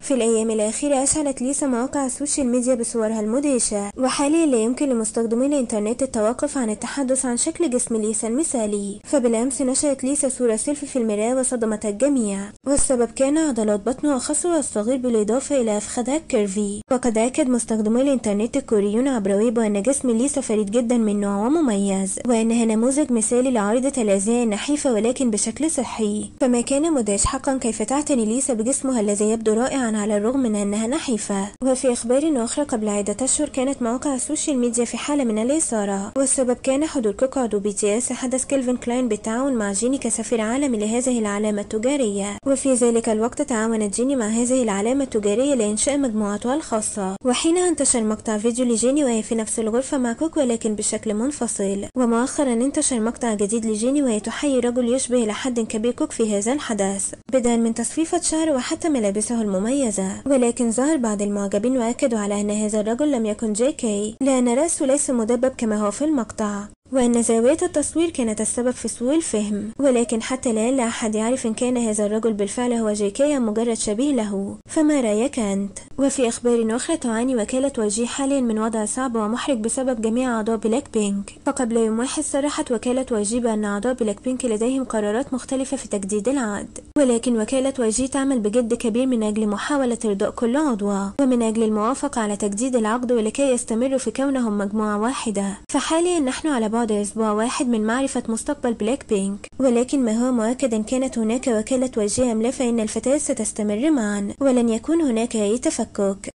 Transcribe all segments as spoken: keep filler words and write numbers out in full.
في الأيام الأخيرة أشعلت ليسا مواقع السوشيال ميديا بصورها المدهشة، وحاليا لا يمكن لمستخدمي الإنترنت التوقف عن التحدث عن شكل جسم ليسا المثالي. فبالأمس نشرت ليسا صورة سيلفي في المراية وصدمت الجميع، والسبب كان عضلات بطنها وخصرها الصغير بالإضافة إلى فخذها الكيرفي. وقد أكد مستخدمي الإنترنت الكوريون عبر ويبو أن جسم ليسا فريد جدا من نوعه ومميز، وأنها نموذج مثالي لعارضة الأزياء النحيفة ولكن بشكل صحي. فما كان مدهش حقا كيف تعتني ليسا بجسمها الذي يبدو رائعا على الرغم من أنها نحيفة. وفي أخبار أخرى، قبل عدة أشهر كانت مواقع السوشيال ميديا في حالة من الإثارة، والسبب كان حضور كوكو عضو بي تي اس حدث كيلفين كلاين بالتعاون مع جيني كسفير عالمي لهذه العلامة التجارية. وفي ذلك الوقت تعاونت جيني مع هذه العلامة التجارية لإنشاء مجموعتها الخاصة. وحينها انتشر مقطع فيديو لجيني وهي في نفس الغرفة مع كوكو ولكن بشكل منفصل. ومؤخرا انتشر مقطع جديد لجيني وهي تحيي رجل يشبه إلى حد كبير كوك في هذا الحدث، بدءا من تصفيفة شعره وحتى ملابسه المميزة. ولكن ظهر بعض المعجبين وأكدوا على أن هذا الرجل لم يكن جي كي، لأن رأسه ليس مدبب كما هو في المقطع، وأن زاوية التصوير كانت السبب في سوء الفهم. ولكن حتى الآن لا أحد يعرف إن كان هذا الرجل بالفعل هو جي كي أم مجرد شبيه له. فما رأيك أنت؟ وفي أخبار أخرى، تعاني وكالة واي جي حاليا من وضع صعب ومحرج بسبب جميع أعضاء بلاك بينك. فقبل يوم واحد صرحت وكالة واي جي بأن أعضاء بلاك بينك لديهم قرارات مختلفة في تجديد العقد، ولكن وكالة واي جي تعمل بجد كبير من أجل محاولة إرضاء كل عضو ومن أجل الموافقة على تجديد العقد ولكي يستمروا في كونهم مجموعة واحدة. فحاليا نحن على بعد أسبوع واحد من معرفة مستقبل بلاك بينك، ولكن ما هو مؤكد إن كانت هناك وكالة واي جي أم لا فإن الفتاة ستستمر معا ولن يكون هناك أي تفكك.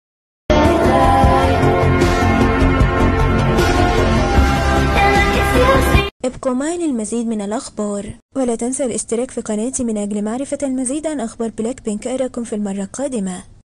ابقوا معي للمزيد من الأخبار، ولا تنسوا الاشتراك في قناتي من أجل معرفة المزيد عن أخبار بلاك بينك. أراكم في المرة القادمة.